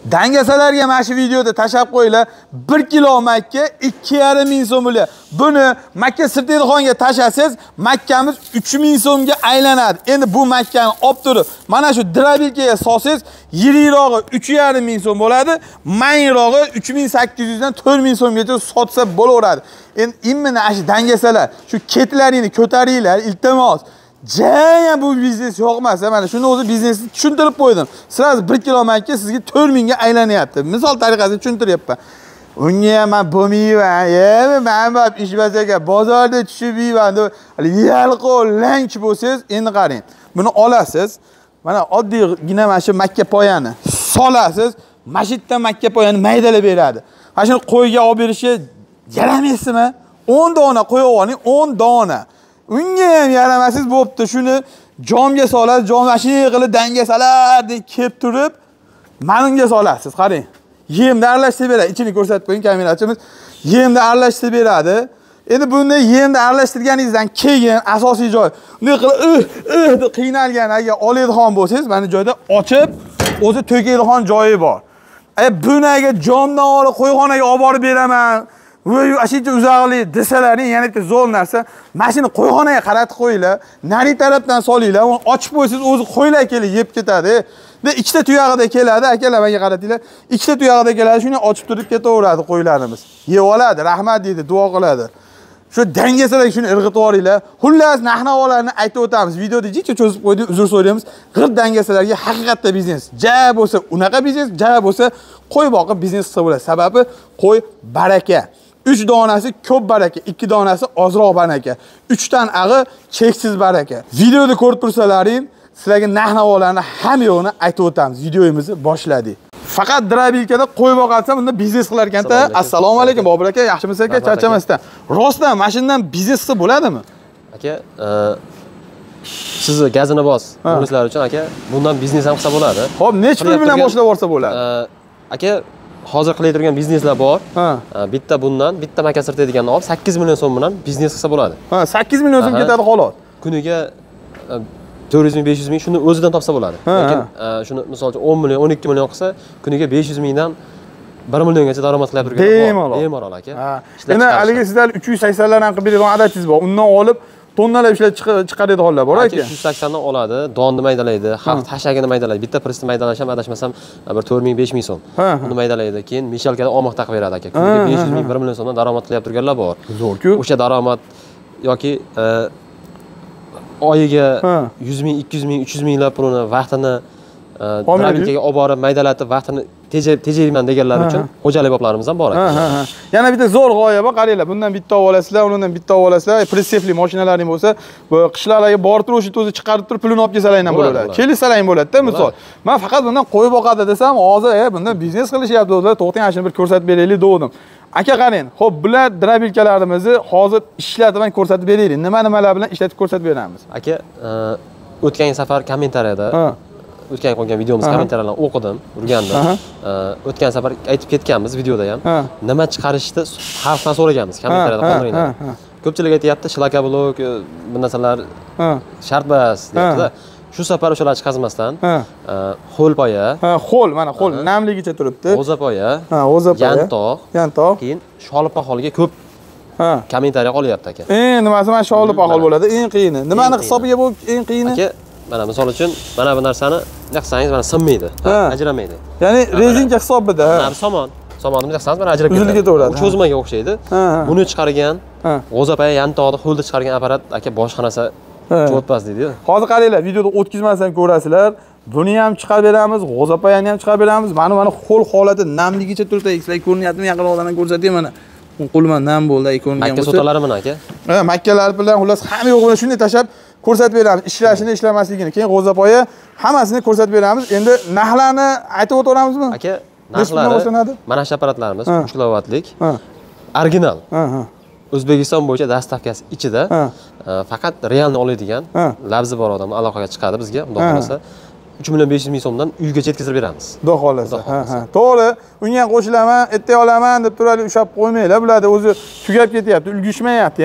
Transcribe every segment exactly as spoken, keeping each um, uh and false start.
Dangasalarga mana shu videoda tashab qo'yinglar. bir kilo makka ikki yarim ming so'm bo'ladi. Buni Makka Sirdaryoga tashasangiz, makkamiz uch ming so'mga aylanadi. Endi bu makkani olib turib, mana shu drabilkaga solsangiz, yirikroqi uch yarim ming so'm bo'ladi, mayinrog'i uch ming sakkiz yuz dan to'rt ming so'mgacha sotsa bo'laveradi. Endi imini shu dangasalar, shu ketlaringni ko'taringlar, iltimos. Jaya bu biznes yo'qmas. Mana shuni o'zi biznesni tushuntirib qo'ydim. Siz bir kilo makka sizga to'rt ming ga aylanyapti. Misol tariqasida tushuntiryapman. Unga ham men bo'lmayman. Yemi men bab ish bazaga bozorda tushib yeyman deb, yalqov lanch bo'lsangiz, endi qarang. Buni olasiz. Mana oddiygina mana shu makka poyani solasiz. Mashitdan makka poyani maydalab beradi. Mana shuni qo'yga olib berishi yaramaysizmi? o'n dona qo'yib oling, o'n dona. Unga ham yaramasiz bo'pti. Shuni jomga solasiz, jom mashina qilib dangasalar deb kelib turib, manunga solasiz. Qarang. Yemni aralashtirib beradi. Ichini ko'rsatib qo'ying kamerachimiz. Yemni aralashtirib beradi. Endi buni yemni aralashtirganingizdan keyin asosiy joy. Bunday qilib uh uh deb qiynalgan agar oladigan bo'lsangiz, mana joyda ochib, o'zi to'kadigan joyi bor. Ay bunaga jomdan olib qo'yxonaga olib borib beraman. Voy, ashuncha uzoqlik desalaring, yana bitta zo'r narsa. Mashina qo'yxonaga qaratib qo'yinglar. Nari tarafdan solinglar, uni ochib qo'ysangiz o'zi qo'ylar kelib yeb ketadi. Va ikkita tuyog'ida keladi, akalar menga qaratinglar. Ikkita tuyog'ida keladi, shuni ochib turib ketaveradi qo'ylarimiz. Yeb oladi, rahmat deydi, duo qiladi. Shu dangasalarga shuni irg'itib yuboringlar. Xullas, narx-navolarni aytib o'tamiz. Videoda jicha cho'zib qo'ydik, uzr so'raymiz. G'ir dangasalarga haqiqatda biznes. Ja bo'lsa, unaqa biznes, ja bo'lsa, qo'y boqib biznes qilsa bo'ladi. Sababi qo'y baraka. uch donasi ko'p baraka, ikki donasi ozroq baraka. uch dan ag'i cheksiz baraka. Videoda ko'rib tursalaring, sizlarga narx-navolarni ham yo'qini aytib o'tamiz. Videomizni boshladik. Faqat drabilkada qo'y boqatsam, bunda biznes qilar ekan-da. Assalomu alaykum, Bobur aka, yaxshimisiz aka? Charchamasdan. Rostdan mashinadan biznes qilsa bo'ladimi? Aka, sizni gazini bos, muxlislar uchun aka, bundan biznes ham qilsa bo'ladi. Xo'p, necha pul bilan boshlab borsa bo'ladi? Aka, hozir qilayotgan turgan bizneslar bor. Bitta bundan, bitta Makka Sirdaryodan olib sakkiz million so'm bilan biznes qilsa bo'ladi. Ha, sakkiz million so'm ketadi xolos. Kuniga to'rt yuz ming, besh yuz ming shuni o'zidan topsa bo'ladi. Lekin shuni misol uchun o'n million, o'n ikki million qilsa, kuniga besh yuz mingdan bir milliongacha daromad qilib turgan bor. Bemalol. Bemalol aka. Endi haligi sizlar uch yuz saksonlardan qilib beradigan adatingiz bor. Undan olib tonnalab ishlab chiqaradiganlar bor aka. uch yuz sakson dan oladi, donni maydalaydi, xalq tashagini maydalaydi. Bitta pristni maydalash ham adashmasam bir to'rt ming, besh ming so'm. Uni maydalaydi. Keyin mishalkada omoq taqib beradi aka. Kuniga besh yuz ming, bir million so'mdan daromad qilib turganlar bor. Zo'r-ku. O'sha daromad yoki oyiga yuz ming, ikki yuz ming, uch yuz minglab pulini vaqtini drabilkaga olib borib maydalatib vaqtini tejayman deganlar uchun xo'jalik boblarimiz ham bor aka. Yana bitta zo'r g'oya bor, qaranglar. Bundan bitta olib olasizlar, undan bitta olib olasizlar. Pressefli mashinalaring bo'lsa, bu qishlarga borib turib, o'sha o'zi chiqarib turib, pulini olib kelsalaring ham bo'ladi. Kelisalaring bo'ladi-da, misol. Men faqat bundan qo'y boqadi desam, hozir, "E, bundan biznes qilishyapti o'zlar, to'xtang, shuni bir ko'rsatib beraylik" dedim. Aka qarang, xo'p, bular drabilkalarimizni hozir ishlatib ko'rsatib beraylik. Nima-nimalar bilan ishlatib ko'rsatib beramiz? Aka, o'tgan safar kommentariyada o'tgan qo'ygan videomiz kommentariyalarni o'qidim, o'rgandim. O'tgan safar aytib ketganmiz videoda ham. Nima chiqarishni xalqdan so'raganmiz, kommentariyada qoldiringlar. Ko'pchilik aytayapti, shlaka blok, bu narsalar shart emas, deyapti-da. Shu safar o'shalar chiqazmasdan, xo'l poya. Ha, xo'l, mana xo'l namligicha turibdi. G'o'za poya. Ha, g'o'za poya. Yantoq. Yantoq. Keyin sholib paholiga ko'p kommentariya qolyapti aka. Eng nimasi mana sholib pahol bo'ladi, eng qiyini. Nimani hisobiga bu eng qiyini? Aka, mana misol uchun mana bu narsani yaqsangiz mana sinmaydi, ajramaydi. Ya'ni rezinka hisobida. Mana somon, somonni yaqsangiz mana ajrab ketadi. Uzilib ketaveradi. Cho'zmaga o'xshaydi. Buni chiqargan, g'o'za poya, yantoqni xo'lda chiqargan apparat aka boshqa narsa cho'tpas deydi. Hozir qaranglar, videoda o'tkazmasdan ko'rasizlar. Buni ham chiqarib beramiz, g'o'za poyani ham chiqarib beramiz. Mana mana xo'l holati namligicha turibdi. Sizlar ko'rinyaptimi? Yaqinroqdan ko'rsataymi mana. Qo'lman nam bo'ldi, ko'ringan bo'lsa. Makka sotalari mana aka. Ha, makkalar bilan xullas hamma yo'g'ini shunday tashab ko'rsatib beramiz. Ishlashini, ishlamasligini, keyin g'o'za poya hammasini ko'rsatib beramiz. Endi narxlarni aytib o'taramizmi? Aka, narxlari mana shu apparatlarimiz uch kilovatlik. Original. O'zbekiston bo'yicha dastavkasi ichida faqat realni oladigan labzi bor odam aloqaga chiqadi bizga, xudo xolasa. uch million besh yuz ming so'mdan uyga yetkazib beramiz. Xudo xolasa. Ha, ha. To'g'ri, unga qo'shilaman, erta olaman deb turali ushab qo'ymanglar. Bularni o'zi tugab ketyapti, ulgishmayapti ham.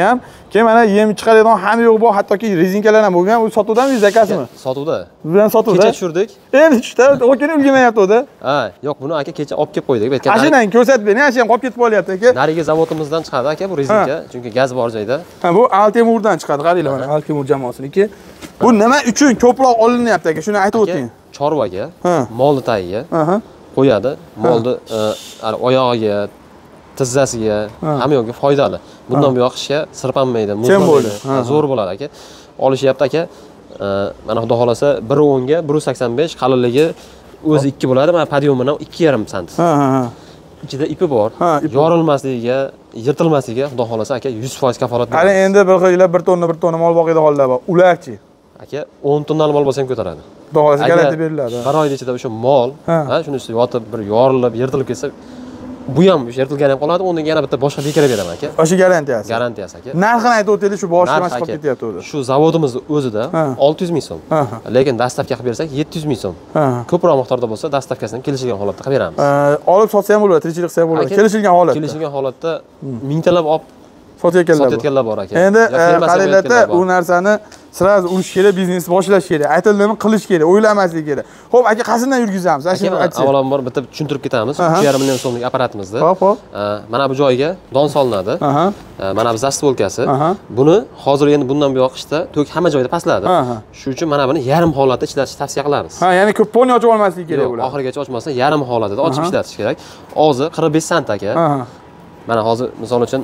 Keyin mana yem chiqaradigan hamma yo'q bor, hattoki rezinkalar ham bo'lgan. U sotuvdanmi, zakazmi? Sotuvda. Bu ham sotuvda. Kecha tushirdik. Endi tushdi, o'kini ulgurmayapti o'da. Ha, yo'q, buni aka kecha olib kelib qo'ydik. Bu Mashinani ko'rsatib bering, ana shu ham qolib ketib qolyapti aka. Nariga zavodimizdan chiqadi aka bu rezinka, chunki gaz bor joyda. Ha, bu Altemurdan chiqadi, qaranglar mana Altemur jamoasiniki. Bu nima uchun ko'proq olinyapti aka? Shuni aytib o'ting. Chorvaga, molni tagiga qo'yadi. Molni oyog'iga, tizzasiga, hamma yo'lga foydali. Bundan buyoq ishga sirpanmaydi, muzlamaydi. Zo'r bo'ladi aka. Olishyapti aka. Mana xudo xolasa bir o'n ga bir sakson besh, qalinligi o'zi ikki bo'ladi. Mana podyumidan ikki yarim sant. Ha, ha. Ichida ipi bor. Yorilmasligiga, yirtilmasligiga xudo xolasa aka yuz foiz kafolat beradi. Qani endi bir xillar bir tonna bir tonna mol boqiydi hollar bor. Ularchi aka o'n tonnali mol bo'lsa ham ko'taradi. Xudo xolasa garantiya beriladi. Bir oy ichida o'sha mol, ha, shuni ustida yotib bir yorilib, yirtilib ketsa, bu ham yirtilgan ham qoladi, undan yana bitta boshqa bekara beraman aka. O'sha garantiyasi. Garantiyasi aka. Narxini aytib o'taylik, shu boshqa emas qolib ketyapti o'zi. Shu zavodimizni o'zida olti yuz ming so'm. Lekin dastavka qilib bersak yetti yuz ming so'm. Ko'proq miqdorda bo'lsa dastavkasini kelishilgan holatda qilib beramiz. Olib sotsa ham bo'ladi, tirikchilik qilsa ham bo'ladi. Kelishilgan holatda. Kelishilgan holatda mingtalab olib sotayotganlar sotayotganlar bor aka. Endi qaranglarda u narsani siraz urish kerak, biznes boshlash kerak. Aytildimi, qilish kerak, o'ylamaslik kerak. Xo'p, aka qayerdan yurgizamiz? Shuni aytsangiz. Avvalambor bitta tushuntirib ketamiz. uch yarim million so'mlik apparatimizda. Hop, hop. Mana bu joyga don solinadi. Mana bu zastvolkasi. Buni hozir endi bundan buyoq qishda to'k hamma joyda pastladi. Shuning uchun mana buni yarim holatda ishlatish tavsiya qilamiz. Ha, ya'ni ko'p poni ochib olmaslik kerak bo'ladi. Oxirigacha ochmasdan yarim holatida ochib ishlatish kerak. Og'zi qirq besh sant aka. Mana hozir misol uchun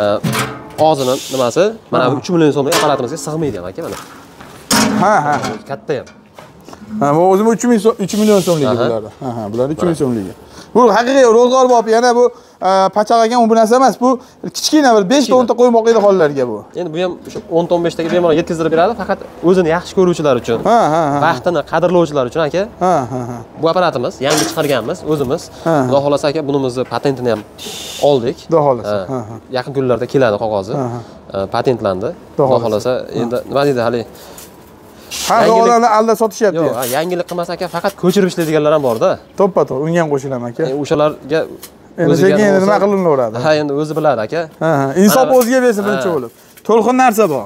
og'zini nimasi mana bu uch million so'mlik apparatimizga sig'maydi ham aka mana. Ha, ha. Katta ham. Ha, bu o'zim uch million so'mligi bular. Ha, ha, bular uch million so'mligi. Bu haqiqiy ro'zg'or bop, yana bu pachaq ekan, u bu narsa emas. Bu kichkina bir besh ta o'n ta qo'y boqiydi hollarga bu. Endi bu ham o'sha o'n ta o'n besh taga bemalol yetkazib beradi, faqat o'zini yaxshi ko'ruvchilar uchun. Ha, ha, ha. Vaqtini qadrlovchilar uchun aka. Ha, ha, ha. Bu apparatimiz yangi chiqarganmiz o'zimiz. Xudo xolasa aka bunimizni patentini ham oldik. Xudo xolasa. Ha, ha. Yaqin kunlarda keladi qog'ozi. Patentlandi. Xudo xolasa endi nima deydi hali ha, ularni alda sotishyapti. Yo'q, yangilik qilmas aka, faqat ko'chirib ishlaydiganlar ham bor-da. To'ppa-to'g'ri, unga ham qo'shilaman aka. O'shalarga endi sekin endi nima qilinaveradi? Ha, endi o'zi biladi aka. Ha, ha. Insof o'ziga bersin birinchi bo'lib. To'lqin narsa bor.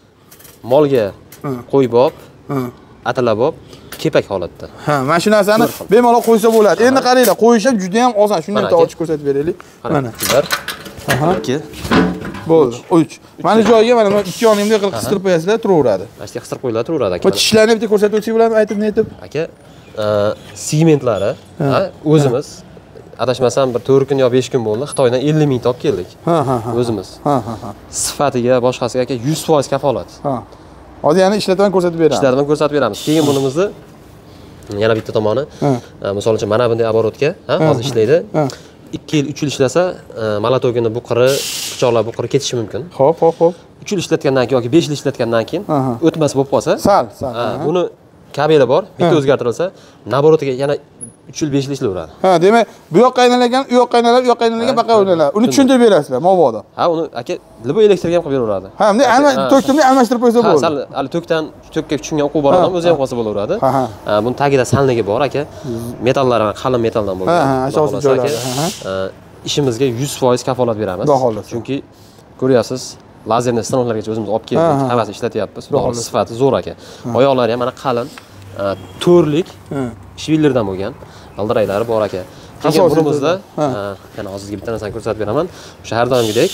Molga qo'y bob, atala bob, kepak holatda. Ha, mana shu narsani bemalol qo'ysa bo'ladi. Endi qaranglar, qo'yish ham juda ham oson. Shuni ham ochib ko'rsatib beraylik. Mana. Aha. ikki. Bo'ldi. uch. Mana joyiga mana ikki yonimga qilib qistirib qo'yasizlar, turaveradi. Mana shu qistirib qo'yiladi, turaveradi aka. Bu tishlarni bitta ko'rsatib o'tsak bo'ladimi, aytib netib? Aka, segmentlari, ha, o'zimiz adashmasam bir to'rt kun yo besh kun bo'ldi, Xitoydan ellik ming ta olib keldik. Ha, ha, ha. O'zimiz. Ha, ha, ha. Sifatiga, boshqasiga aka yuz foiz kafolat. Ha. Hozir yana ishlatib ko'rsatib beramiz. Ishlatib ko'rsatib beramiz. Keyin bunimizni yana bitta tomoni, misol uchun mana bunday оборотga, ha, hozir ishlaydi. ikki yil, uch yil ishlasa, malatogini bu qiri, pichoqlar bu qiri ketishi mumkin. Xo'p, xo'p, xo'p. uch yil ishlatgandan keyin yoki besh yil ishlatgandan keyin o'tmas bo'lib qolsa, sal, sal. Buni kabeli bor, bitta o'zgartirilsa, nabotiga yana uch yil, besh yil ishlayveradi. Ha, demak, bu yoqqa aylangan, u yoqqa aylanib, u yoqqa aylangan baqa o'ynaladi. Uni tushuntirib berasizlar, mobodo. Ha, uni aka libo elektrga ham qilib beraveradi. Ha, bunday to'ktimni almashtirib qo'ysa bo'ladi. Ha, sal hali to'kdan to'kka tushungan o'quv bor odam o'zi ham qolsa bo'laveradi. Ha, buni tagida salnigi bor aka. Metallari qalin metaldan bo'lgan. Ha, ha, asosi joylari. Ishimizga yuz foiz kafolat beramiz. Chunki ko'ryapsiz, lazerni stanovlargacha o'zimiz olib keldik, hammasi ishlatyapmiz. Sifati zo'r aka. Oyoqlari ham mana qalin, to'rlik, shvillerdan bo'lgan. G'ildiraklari bor aka. Keyin bunimizda yana hozirgi bitta narsani ko'rsatib beraman. O'sha har doimgidek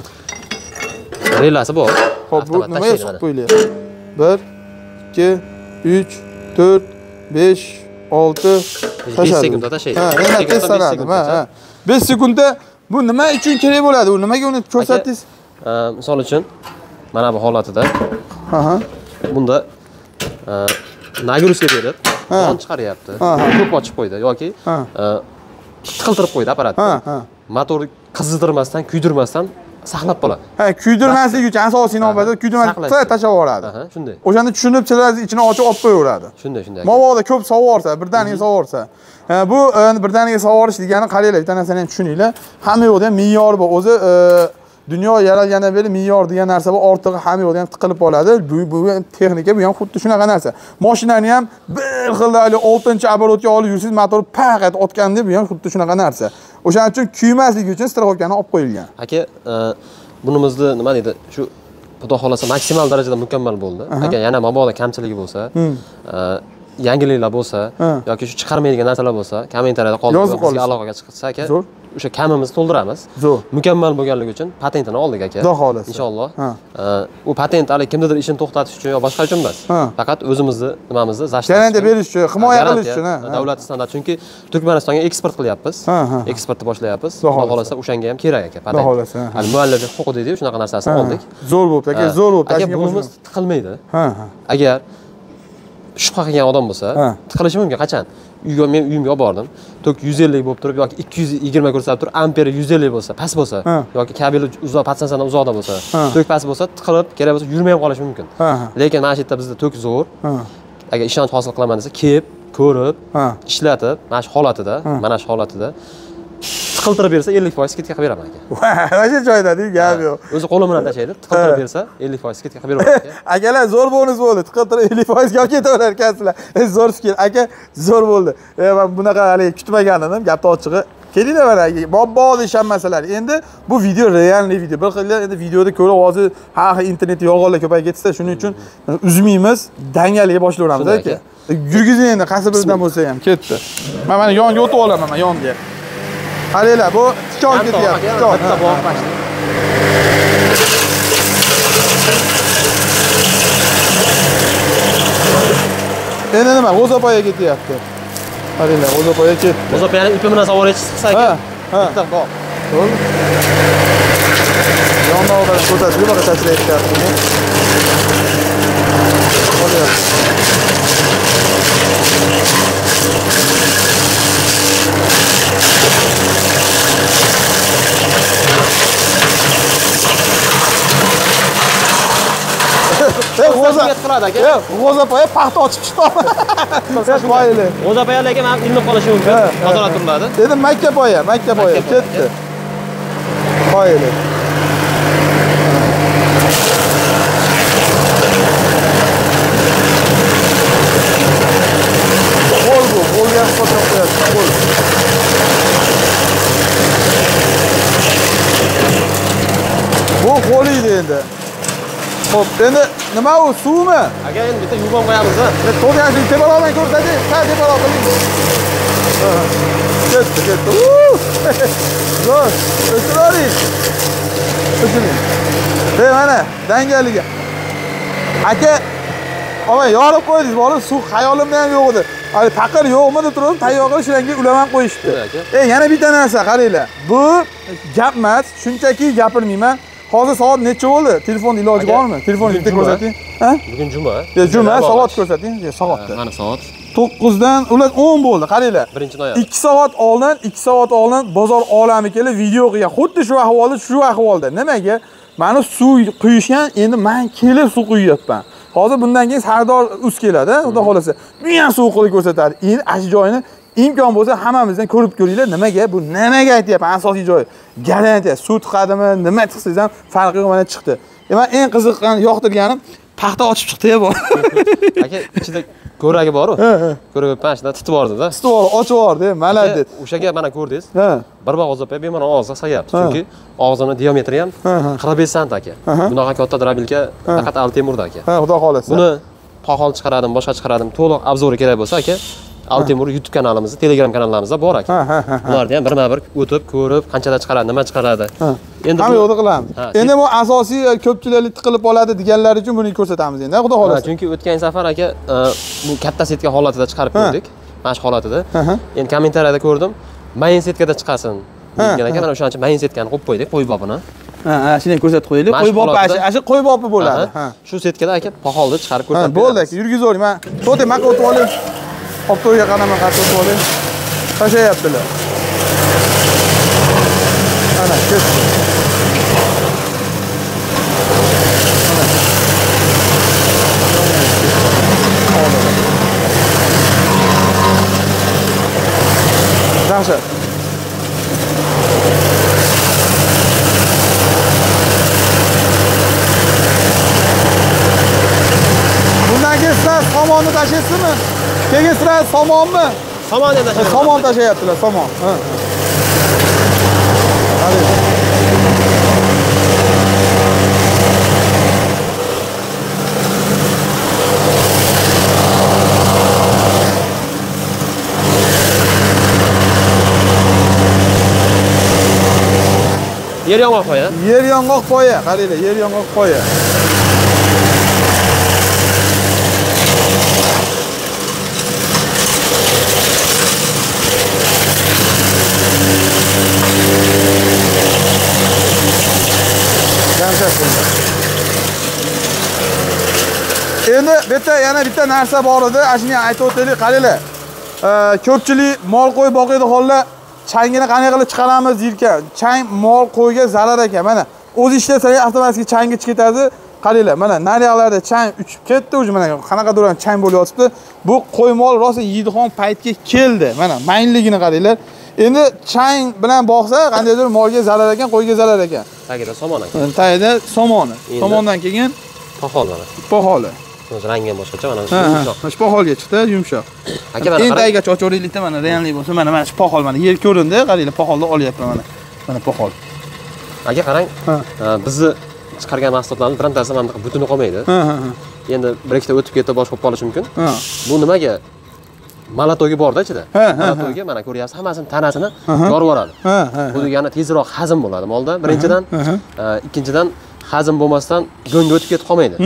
relasi bor. Xo'p, bu nima yo'q qo'yilyapti? bir, ikki, uch, to'rt, besh, olti, besh sekundda tashlaydi. Ha, yana tez sanadi. Ha, besh sekundda bu nima uchun kerak bo'ladi? U nimaga uni ko'rsatdingiz? Misol uchun mana bu holatida. Ha, ha. Bunda nagruska berib, don chiqaryapti. Ko'p ochib qo'ydi yoki tiqiltirib qo'ydi apparatni. Motorni qizdirmasdan, kuydirmasdan saqlab qoladi. Ha, kuydirmaslik uchun asosiy navbatda kuydirmasdan tashlab yuboradi. Ha, shunday. O'shani tushunib, chilazni ichini ochib olib qo'yaveradi. Shunday, shunday. Mobodo ko'p sovorsa, birdaniga sovorsa. Bu birdaniga sovorish degani qaranglar, bitta narsani ham tushuninglar. Hamma yo'qda ham me'yor bor. O'zi dunyo yaralgandan beri me'yor degan narsa bor. Ortig'i hamma yo'qda ham tiqilib qoladi. Bu bu texnika, bu ham xuddi shunaqa narsa. Mashinani ham bir xilda oltinchi оборотga olib yursiz, motor paqat otganda bu ham xuddi shunaqa narsa. O'shaning uchun kuymasligi uchun strixovkani olib qo'yilgan. Aka, bunimizni nima deydi? Shu Xudo xolasa maksimal darajada mukammal bo'ldi. Agar yana mabodo kamchiligi bo'lsa, yangiliklar bo'lsa yoki shu chiqarmaydigan narsalar bo'lsa, kommentariyada qoldirib bizga aloqaga chiqsa aka, o'sha kamimizni to'ldiramiz. Mukammal bo'lganligi uchun patentini oldik aka. Xudo xolasa. Inshaalloh. U patent hali kimnidir ishini to'xtatish uchun yo boshqa uchun emas. Faqat o'zimizni nimamizni zashtlash. Garantiya berish uchun, himoya qilish uchun. Davlat standart, chunki Turkmanistonga eksport qilyapmiz. Eksportni boshlayapmiz. Xudo xolasa o'shanga ham kerak aka patent. Xudo xolasa. Hali mualliflik huquqi deydi, shunaqa narsasini oldik. Zo'r bo'ldi aka, zo'r bo'ldi. Aka bunimiz tiqilmaydi. Agar shubha qilgan odam bo'lsa, tiqilishi mumkin. Qachon? Uyga men uyimga olib bordim. Tok yuz ellik bo'lib turib yoki ikki yuz yigirma ko'rsatib turib, amperi yuz ellik bo'lsa, past bo'lsa yoki kabeli uzoq, patsansadan uzoqda bo'lsa, tok past bo'lsa, tiqilib, kerak bo'lsa yurmay ham qolishi mumkin. Lekin mana shu yerda bizda tok zo'r. Agar ishonch hosil qilaman desa, kelib, ko'rib, ishlatib, mana shu holatida, mana shu holatida tiqiltirib bersa ellik foiz skidka qilib beraman aka. Mana shu joyda-ku, gap yo'q. O'zi qo'lim bilan tashlaydi, tiqiltirib bersa ellik foiz skidka qilib beraman aka. Akalar zo'r bonus bo'ldi. Tiqiltirib ellik foiz ga ketaverar ekansizlar. Zo'r fikr. Aka, zo'r bo'ldi. E men bunaqa hali kutmagan edim, gapni ochig'i. Kelinglar mana, bobbo ishonmasalar. Endi bu video realniy video. Bir xillar endi videoda ko'rib hozir ha internetda yolg'onlar ko'payib ketsa, shuning uchun uzmaymiz, dangalga boshlayveramiz aka. Yurgizing endi qaysi biridan bo'lsa ham ketdi. Men mana yonga o'tib olaman, men yonga. Qaranglar, bu tikon ketyapti. Tikon. Bitta bog' bashli. Endi nima? G'o'zapoya ketyapti. Qaranglar, g'o'zapoya ketdi. G'o'zapoyani ipi bilan savorga chiqsa aka. Bitta bog'. To'g'ri. Yondan o'rab ko'rsatib, bu yoqqa tashlayapti. Qo'lyapti. G'o'zapoya paxta ochib chiqdi. Qo'yili. G'o'zapoyalarga ham ilinib qolishi mumkin. Tozalar turiladi. Dedim makkapoya, makkapoya ketdi. Qo'yili. Qo'l bu, qo'lga ham qo'shib qo'yapti. Qo'l. Bu qo'l edi endi. Xo'p, endi nima u, suvmi? Aka, endi bitta yuvib qo'yamiz-a. To'g'ri, teparoqdan ko'rsating. Ha, teparoq qiling. Ketdi, ketdi. Zo'r. O'chiring. O'chiring. Ey, mana dangaliga. Aka, Ama yorib qo'ydingiz, bola suv xayolimda ham yo'q edi. Hali taqir yo'qmi deb turib, tayyor qilib shunga ulaman qo'yishdi. E, yana bitta narsa qaranglar. Bu gap emas, shunchaki gapirmayman. Hozir soat necha bo'ldi? Telefonda iloji bormi? Telefonni bitta ko'rsating. Ha? Bugun juma. Ya, juma, soat ko'rsating. Ya, soatda. Mana soat. to'qqizdan ular o'n bo'ldi, qaranglar. birinchi noyabr. ikki soat oldin, ikki soat oldin bozor olami kelib video qilgan. Xuddi shu ahvolda, shu ahvolda. Nimaga? Mani suv quyishgan, endi men kelib suv quyapman. Hozir bundan keyin sardor us keladi, xudo xolasa. Bu ham suv qo'yib ko'rsatadi. Endi ashi joyini imkon bo'lsa hammamizdan ko'rib ko'ringlar. Nimaga? Bu nimaga aytyapman? Asosiy joy. Garantiya, suv tiqadimi, nima tiqsangiz ham farqi yo'q, mana chiqdi. E men eng qiziqqan, yoqtirganim paxta ochib chiqdi-ya bor. Aka, ichida ko'ragi bor-ku. Ko'rib pashda titib bordi-da. Titib bordi, ochib bordi, malades. O'shaga mana ko'rdingiz. Bir bog' g'o'zapoya bemalol og'ziga solyapti. Chunki og'zining diametri ham qirq besh sant aka. Bunaqa katta drabilka faqat Altemurda aka. Ha, xudo xolasa. Buni poxol chiqaradim, boshqa chiqaradim, to'liq obzori kerak bo'lsa aka, Altemur YouTube kanalimizda, Telegram kanallarimizda bor aka. Ularni ham birma-bir o'tib, ko'rib, qanchada chiqaradi, nima chiqaradi. Endi hamma yo'lda qilamiz. Endi bu asosiy ko'pchilik tiqilib oladi deganlar uchun buni ko'rsatamiz endi, xudo xolasa. Chunki o'tgan safar aka bu katta setka holatida chiqarib ko'rdik. Mana shu holatida. Endi kommentariyada ko'rdim, mayin setkada chiqasin degan ekan, o'shaning uchun mayin setkani qo'yib qo'ydik, qo'y bobini. Ha, ha, shuni ko'rsatib qo'yaylik. Qo'y bobi, ashi qo'y bobi bo'ladi. Ha. Shu setkada aka poxolni chiqarib ko'rsatib beramiz. Bo'ldi aka, yurgizavering. Men to'g'ri, men o'tib olay. Optoga qaraman, qarab o'tib olay. Tashayaptilar. Ana, ketdi. Yaxshi. Bundan keyin sizlar somonni tashaysizmi? Keyin sizlar somonmi? Somon ham tashayaptilar. Somon tashayaptilar, somon. Ha. Hadi. Yer yong'oq poya. Yer yong'oq poya, qaranglar, yer yong'oq poya. Endi bitta yana bitta narsa bor edi, shuni aytib o'taylik, qaranglar. Ko'pchilik mol qo'y boqiydi holda changini qanday qilib chiqaramiz deyilgan. Chang mol qo'yga zarar ekan. Mana o'zi ishlasangiz avtomatik changi chiqib ketadi. Qaranglar, mana nariyoqlarda chang uchib ketdi, o'zi mana qanaqadir chang bo'lib yotibdi. Bu qo'y mol rosa yeydigan paytga keldi. Mana mayinligini qaranglar. Endi chang bilan boqsa qandaydir molga zarar ekan, qo'yga zarar ekan. Tagida somon ekan. Tagida somoni. Somondan keyin pohol mana. Poholi. O'zi rangi ham boshqacha, mana shu yumshoq. Shu poholga chiqdi, yumshoq. Aka mana endi aygacha ochoriylikda mana reallik bo'lsa, mana mana shu pohol mana yer ko'rindi, qaranglar, poholni olyapman mana. Mana pohol. Aka qarang, bizni chiqargan mahsulotlarning birortasi mana bunaqa butuni qolmaydi. Endi bir ikkita o'tib ketib boshqa bo'lib qolishi mumkin. Bu nimaga? Malatogi borda ichida. Malatogi mana ko'ryapsiz, hammasini tanasini yorib yuboradi. Bu degani tezroq hazm bo'ladi molda. Birinchidan, ikkinchidan hazm bo'lmasdan go'ngga o'tib ketib qolmaydi.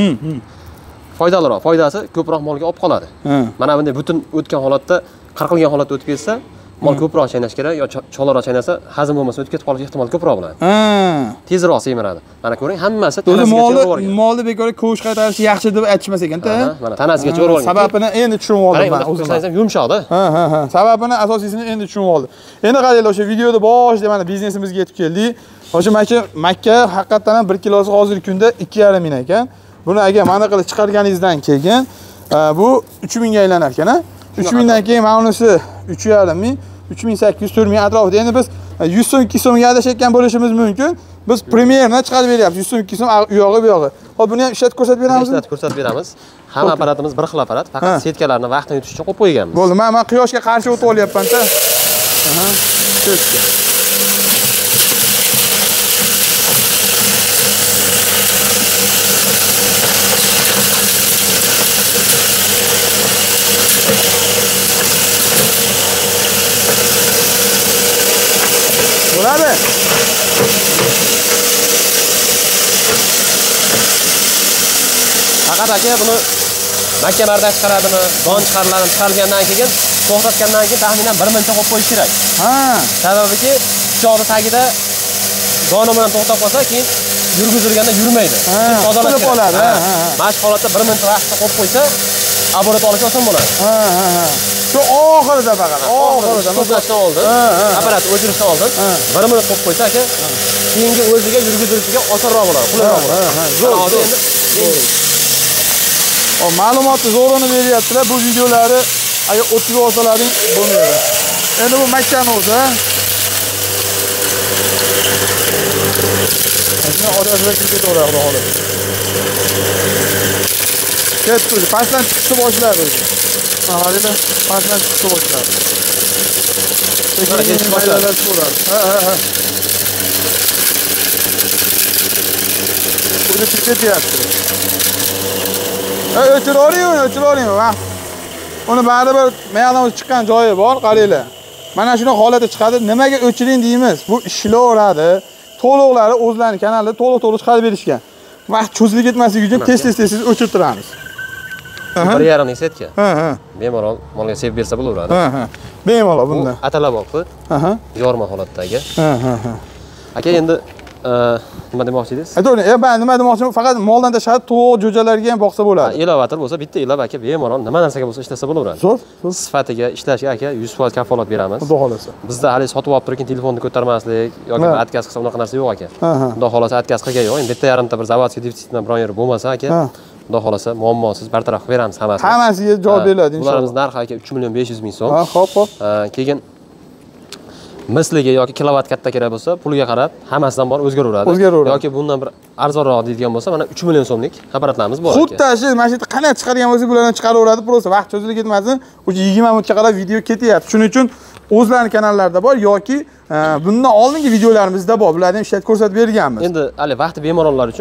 Foydaliroq, foydasi ko'proq molga olib qoladi. Mana bunday butun o'tgan holatda, qirqilgan holatda o'tib ketsa, mol ko'proq chaynash kerak, yo choloroq chaynasa, hazm bo'lmasa o'tib ketib qolish ehtimoli ko'proq bo'ladi. Tezroq semiradi. Mana ko'ring, hammasi tanasiga cho'rib olgan. Molni bekorga ko'sh qaytarish yaxshi deb aytishmas ekan-da. Mana tanasiga cho'rib olgan. Sababini endi tushunib oldim men o'zim. Qarang, yumshoqda. Ha, ha, ha. Sababini asosiyini endi tushunib oldim. Endi qaranglar, o'sha videoda boshida mana biznesimizga yetib keldik. O'sha Makka haqiqatan ham bir kilosi hozirgi kunda ikki yarim ming ekan. Buni agar mana qilib chiqarganingizdan keyin bu uch ming ga aylanar ekan, ha? uch ming dan keyin mana unisi uch yarim ming, uch ming sakkiz yuz, to'rt ming atrofida. Endi biz yuz so'm, ikki so'mga adashayotgan bo'lishimiz mumkin. Biz primerni chiqarib beryapmiz. yuz so'm, ikki so'm u yog'i bu yog'i. Hop, buni ham ishlatib ko'rsatib beramizmi? Ishlatib ko'rsatib beramiz. Hamma apparatimiz bir xil apparat, faqat setkalarni vaqtini yutish uchun qo'yib qo'yganmiz. Bo'ldi, men men quyoshga qarshi o'tib olyapman-da. Aha. Setka. Bo'ladi. Faqat aka buni Makka marda chiqaradimi, don chiqariladimi, chiqarilgandan keyin to'xtatgandan keyin taxminan bir minutcha qo'yib qo'yish kerak. Ha. Sababiki pichoqning tagida doni bilan to'xtab qolsa, keyin yurgizilganda yurmaydi. Tozalab qoladi. Mana shu holatda bir minut vaqtda qo'yib qo'ysa, oborot olish oson bo'ladi. Ha, ha, ha. Shu oxirida faqat, oxirida to'xtatishdan oldin, apparatni o'chirishdan oldin bir minut qo'yib qo'ysa aka, keyingi o'ziga yurgizilishiga osonroq bo'ladi, qulayroq bo'ladi. Zo'r, endi o ma'lumotni zo'rini beryaptilar. Bu videolari agar o'tib olsalaring bo'lmaydi. Endi bu Makkani o'zi, ha. Mana odamlar ketaveradi hozir. Ketdi, pastdan chiqishni boshladi o'zi. Qaranglar, pastdan chiqishni boshladi. Tekin maydalar bo'ladi. Ha, ha, ha. O'zi chiqib ketyapti. Ha, o'chiravering, o'chiravering. Vaqt. Uni baribir maydan chiqqan joyi bor, qaranglar. Mana shuni holatda chiqadi. Nimaga o'chiring deymiz? Bu ishlayveradi. To'liqlari o'zlarining kanalida to'liq-to'liq chiqarib berishgan. Vaqt cho'zilib ketmasligi uchun tez-tez o'chirtiramiz. bir yarim ming setka. Ha, ha. Bemalol molga sevib bersa bo'laveradi. Ha, ha. Bemalol bunda. Atalab oldi. Aha. Yorma holatdagi. Ha, ha, ha. Aka endi nima demoqchi edingiz? Aytavering, e men nima demoqchiman, faqat moldan tashqari to'q jo'jalarga ham boqsa bo'ladi. Elevator bo'lsa, bitta ilab aka bemalol nima narsaga bo'lsa ishlasa bo'laveradi. Zo'r. Sifatiga, ishlashiga aka yuz foiz kafolat beramiz. Xudo xolasa. Bizda hali sotib olib turgan telefonni ko'tarmaslik yoki отказ qilsa unaqa narsa yo'q aka. Xudo xolasa отказ qilgan yo'q. Endi bitta yarimta bir zavodskiy defitsitdan biron yer bo'lmasa aka, Xudo xolasa muammosiz bartaraf qilib beramiz hammasini. Hammasiga javob beriladi inshaalloh. Bularimiz narxi aka uch million besh yuz ming so'm. Ha, xo'p, xo'p. Keyin misliga yoki kilovat katta kerak bo'lsa, puliga qarab hammasidan bor o'zgaraveradi. O'zgaraveradi. Yoki bundan bir arzonroq deydigan bo'lsa, mana uch million so'mlik apparatlarimiz bor. Xuddi shu mana shu yerda qanday chiqargan bo'lsa, bularni chiqaraveradi, просто vaqt cho'zilib ketmasin. O'sha yigirma minutga qarab video ketyapti. Shuning uchun o'zlarining kanallarida bor yoki bundan oldingi videolarimizda bor. Bularni ham ishlatib ko'rsatib berganmiz. Endi hali vaqti bemalollar uchun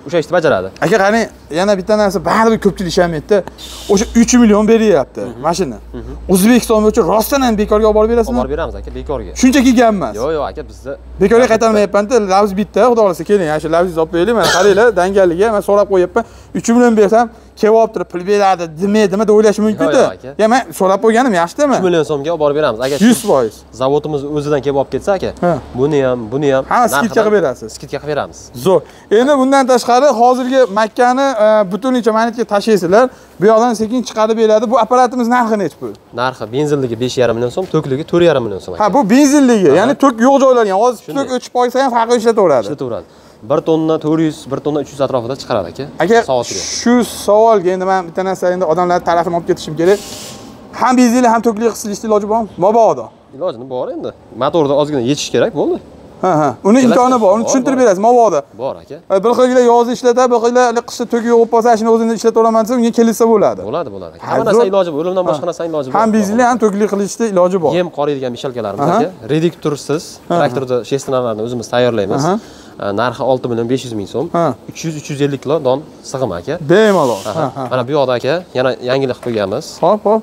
o'sha ishni bajaradi. Aka qarang, yana bitta narsa baribir ko'pchilik ishlamaydi-da. O'sha uch million beryapti mashina. O'zbekiston bo'yicha rostdan ham bekorga olib borib berasizmi? Olib beramiz aka, bekorga. Shunchaki gap emas. Yo'q, yo'q aka, bizda bekorga qaytarmayapman-da, lavz bitta, xudo xolasa keling, ana shu lavzingizni olib qo'yaylik. Mana qaranglar, dangalliga men so'rab qo'yapman. uch million bersam, kelib olib turib pul beradi, demaydimi deb o'ylash mumkin-da. Ya men so'rab qo'yganim yaxshidami? uch million so'mga olib borib beramiz aka. yuz foiz. Zavodimiz o'zidan kelib olib ketsa aka, buni ham, buni ham hamma skidka qilib berasiz. Skidka qilib beramiz. Zo'r. Endi bundan tashqari hozirgi Makkani butunlicha manitga tashlaysizlar. Bu yoqdan sekin chiqarib beradi. Bu apparatimiz narxi necha pul? Narxi benzinligi besh yarim million so'm, to'kligi to'rt yarim million so'm aka. Ha, bu benzinligi, ya'ni tok yo'q joylarga hozir tok o'chib qolsa ham farqi ishlataveradi. Ishlataveradi. bir tonna to'rt yuz, bir tonna uch yuz atrofida chiqaradi aka. Aka, shu savolga endi men bitta narsa endi odamlar tarafini olib ketishim kerak. Ham benzinli, ham tokli qilishni iloji bormi? Mabodo. Ilojini bor endi. Motorni ozgina yechish kerak bo'ldi. Ha ha. Uni imkoni bor. Uni tushuntirib berasiz, mabodo. Bor aka. Bir xillar yozda ishlatadi, bir xillar qishda to'ki yo'q bo'lib qolsa, shuni o'zini ishlataveraman desa, unga kelsa bo'ladi. Bo'ladi, bo'ladi. Hamma narsa iloji bor. O'limdan boshqa narsa iloji bor. Ham benzinli, ham tokli qilishda iloji bor. Yem qoriydigan mishalkalarimiz aka. Reduktorsiz traktorda shestinalarni o'zimiz tayyorlaymiz. Narxi olti million besh yuz ming so'm. uch yuz uch yuz ellik kilo don sig'im aka. Bemalol. Mana bu yoqda aka yana yangilik qo'yganmiz. Hop, hop.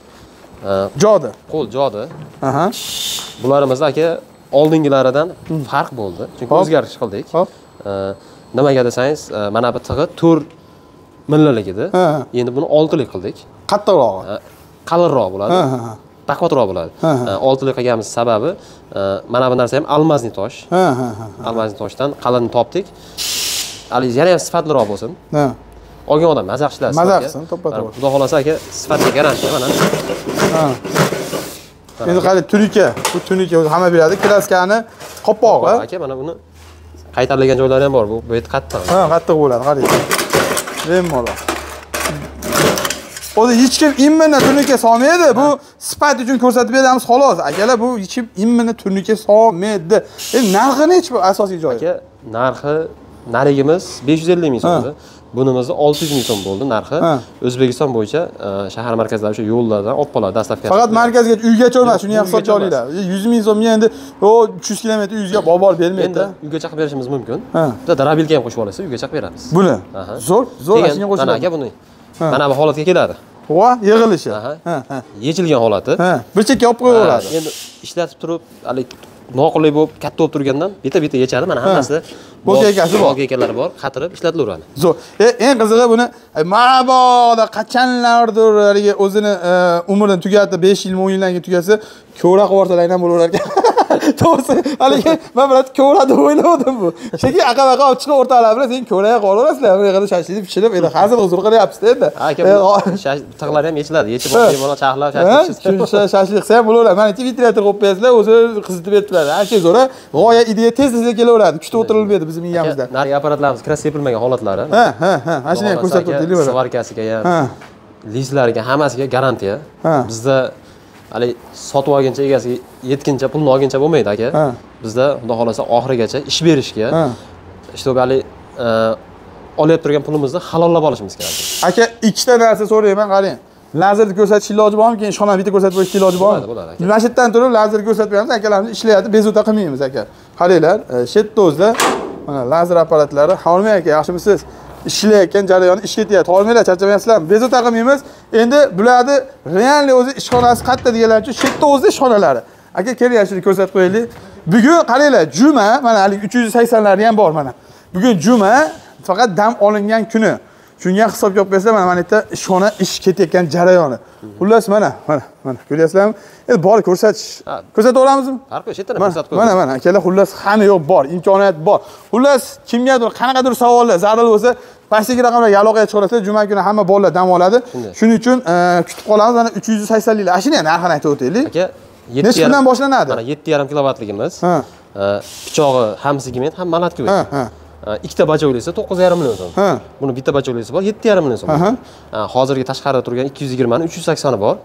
Jodi. Qo'l jodi. Aha. Bularimiz aka oldingilaridan farq bo'ldi. Chunki o'zgarish qildik. Hop. Nimaga desangiz, mana bu tig'i to'rt millilik edi. Endi buni oltilik qildik. Qattiqroq. Qalinroq bo'ladi. Baquvvatroq bo'ladi. oltilik qilganimiz sababi mana bu narsa ham almazni tosh. Ha, ha, ha. Almazni toshdan qalin topdik. Ali yana ham sifatliroq bo'lsin. Ha. Olgan odam mazaq ishlasin. Mazaq qilsin, to'ppa-to'g'ri. Xudo xolasa aka, sifatga garantiya mana. Ha. Endi qani tunika, bu tunika o'zi hamma beradi. Kraskani qopqog'i. Aka, mana buni qaytarilgan joylari ham bor. Bu bu yerda qattiq. Ha, qattiq bo'ladi, qarang. Bemalol. O'zi hech kim immini tunika solmaydi. Bu sifat uchun ko'rsatib beramiz xolos. Akalar, bu hech kim immini tunika solmaydi. Endi narxi nechi bu asosiy joyi? Aka, narxi narigimiz besh yuz ellik ming so'm. Bunimizni olti yuz ming so'm bo'ldi narxi. O'zbekiston bo'yicha shahar markazlari o'sha yo'llardan olib qoladi dastavka. Faqat markazga uygacha emas, shuni ham hisobga olinglar. yuz ming so'mga endi o uch yuz kilometr uyga olib borib bermaydi. Endi uygacha qilib berishimiz mumkin. Bitta darabilka ham qo'shib olasiz, uygacha qilib beramiz. Buni. Zo'r, zo'r ashunga qo'shiladi. Mana aka buni. Mana bu holatga keladi. Va, yig'ilishi. Ha, ha. Yechilgan holati. Ha, bir chekka olib qo'yaveradi. Endi ishlatib turib, hali noqulay bo'lib, katta bo'lib turgandan bitta-bitta yechadi. Mana hammasi bo'lkaykasi bor. Bo'lkaykalari bor, qatirib ishlatilaveradi. Zo'r. Eng qizig'i buni mabodo qachonlardir haligi o'zini umrini tugatib, besh yil, o'n yildan keyin tugasa, ko'ra qilib yuborsalar ham bo'laverar ekan. To'g'risi, haligi men bilan ko'ra deb o'yladim bu. Chunki aqabaqa olib chiqib o'rtalar bilan sen ko'raga qolaverasizlar. Bu yerda shashlik pishirib, endi hozir huzur qilyapsiz endi. Aka, tig'lar ham yechiladi. Yechib olib, mana chaqlab shashlik. Shashlik qilsa ham bo'laveradi. Mana ventilator qo'yib qo'yasizlar, o'zi qizitib beradilar. Ancha zo'r. G'oya ideya tez-tez kelaveradi. Kutib o'tirilmaydi bizning miyamizda. Narigi apparatlarimiz kira sepilmagan holatlari. Ha, ha, ha. Mana shuni ham ko'rsatib o'taylik. Svarkasiga ham, lizlariga hammasiga garantiya. Bizda hali sotib olguncha egasiga yetguncha pulni olguncha bo'lmaydi aka. Bizda xudo xolasa oxirigacha ish berishga, ishto'b hali olib turgan pulimizni halollab olishimiz kerak. Aka, ikkita narsa so'rayman, qarang. Lazerni ko'rsatish iloji bormi? Keyin ishxonani bitta ko'rsatib qo'yish iloji bormi? Bo'ladi, bo'ladi aka. Mana shu yerdan turib lazerni ko'rsatib beramiz, akalarimiz ishlayapti, bezovta qilmaymiz aka. Qaranglar, shu yerda o'zida mana lazer apparatlari, Xolmay aka, yaxshimisiz? Ishlayotgan jarayonni ish ketyapti. Qolmanglar, charchamayapsizlarmi? Bezovta qilmaymiz. Endi bularni realni o'zi ishxonasi qayerda deganlar uchun shu yerda o'zida ishxonalari. Aka, keling, shuni ko'rsatib qo'yaylik. Bugun qaranglar, juma, mana hali uch yuz saksonlari ham bor mana. Bugun juma, faqat dam olingan kuni. Shunga hisobga olib qo'yasizlar, mana mana yerda ishxona ish ketayotgan jarayoni. Xullas mana, mana, mana ko'ryapsizlarmi? Endi bor ko'rsatish. Ko'rsatib olamizmi? Farqi yo'q, chetdan ko'rsatib qo'ying. Mana, mana, akalar, xullas hamma yo'q bor, imkoniyat bor. Xullas kimgadir qanaqadir savollar zarur bo'lsa, pastdagi raqamlarga aloqaga chiqasizlar. Juma kuni hamma bolalar dam oladi. Shuning uchun kutib qolamiz. Mana uch yuz saksonliklar. Ashuna narxini aytib o'taylik. Aka, necha kundan boshlanadi? Mana yetti yarim kilovatligimiz. Pichog'i ham segment, ham malatki. Ha, ha. ikkita bachoylisi to'qqiz yarim million so'm. Buni bitta bachoylisi bor, yetti yarim million so'm. Hozirgi tashqarida turgan ikki yuz yigirma ni uch yuz saksoni bor.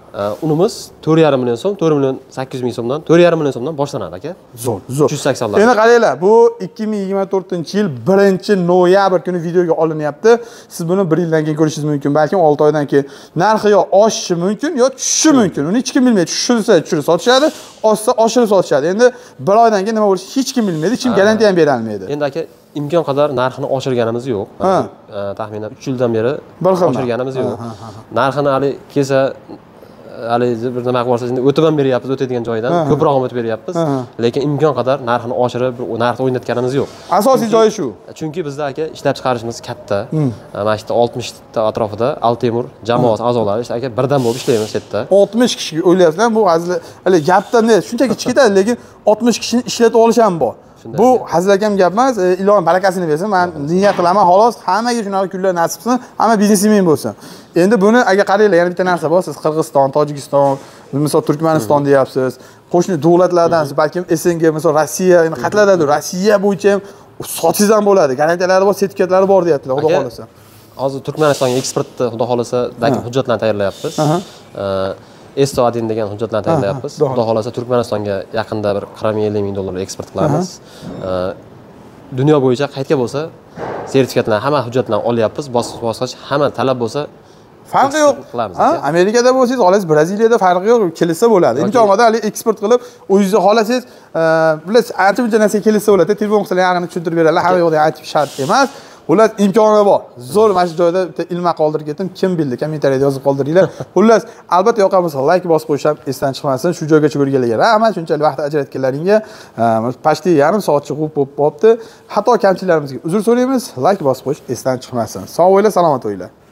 unimiz to'rt yarim million so'm, to'rt million sakkiz yuz ming so'mdan, to'rt yarim million so'mdan boshlanadi aka. Zo'r, zo'r. uch yuz sakson lar. Endi qaranglar, bu ikki ming yigirma to'rtinchi yil birinchi noyabr kuni videoga olinyapti. Siz buni bir yildan keyin ko'rishingiz mumkin, balki olti oydan keyin. Narxi yo oshishi mumkin, yo tushishi mumkin. Uni hech kim bilmaydi. Tushirsa tushirib sotishadi, oshsa oshirib sotishadi. Endi bir oydan keyin nima bo'lishi hech kim bilmaydi, hech kim garantiya ham bera olmaydi. Endi aka imkon qadar narxini oshirganimiz yo'q. Taxminan uch yildan beri oshirganimiz yo'q. Narxini hali kelsa hali bir nima qilib olsangiz, o'tib ham beryapmiz, o'tadigan joyidan ko'proq ham o'tib beryapmiz. Lekin imkon qadar narxini oshirib, narxni o'ynatganimiz yo'q. Asosiy joyi shu. Chunki bizda aka ishlab chiqarishimiz katta. Mana shu oltmish ta atrofida Altemur jamoasi a'zolari işte aka birdan bo'lib ishlaymiz shu yerda. oltmish kishi o'ylayapsizlar, bu hali gapdan ne, shunchaki ichib ketadi, lekin oltmish kishini ishlatib olish ham bor. Bu hazilakam gap emas, Ilohim barakasini bersin. Men niyat qilaman, xolos hammaga shunaqa kunlar nasib qilsin, hamma biznesmen bo'lsin. Endi buni agar qaranglar, yana bitta narsa bor, siz Qirg'iziston, Tojikiston, misol Turkmaniston deyapsiz, qo'shni davlatlardan, balki S N G, misol Rossiya, endi qatladadi, Rossiya bo'yicha ham sotingiz ham bo'ladi. Garantiyalari bor, sertifikatlari bor deyaptilar, xudo xolasa. Hozir Turkmanistonga eksportni xudo xolasa degan hujjatlarni tayyorlayapmiz. S O один degan hujjatlarni tayyorlayapmiz. Xudo xolasa Turkmanistonga yaqinda bir qirq ming ellik ming dollar eksport qilamiz. Dunyo bo'yicha qaytga bo'lsa sertifikatlarni, hamma hujjatlarni olyapmiz. Bosqich hamma talab bo'lsa farqi yo'q. Ha, Amerikada bo'lsangiz, olasiz, Braziliyada farqi yo'q, kelsa bo'ladi. Imkon qadar hali eksport qilib, o'zingizni xolasangiz, bilasiz, ancha-muncha narsa kelsa bo'ladi. Telefon qilsangiz, yaqinni tushuntirib beradilar. Hamma yo'qda aytib shart emas. Xullas imkoni bor. Zo'r mana shu joyda bitta ilma qoldirib ketdim. Kim bildi? Kommentariyada yozib qoldiringlar. Xullas, albatta yoqamasa like bosib qo'yish ham esdan chiqmasin. Shu joygacha ko'rganlarga rahmat. Shunchalik vaqt ajratganlaringga, pashti yarim soatcha quvib bo'lib qolibdi. Xato kamchiliklarimizga uzr so'raymiz. Like bosib qo'yish esdan chiqmasin. Sog' bo'ling, salomat bo'linglar.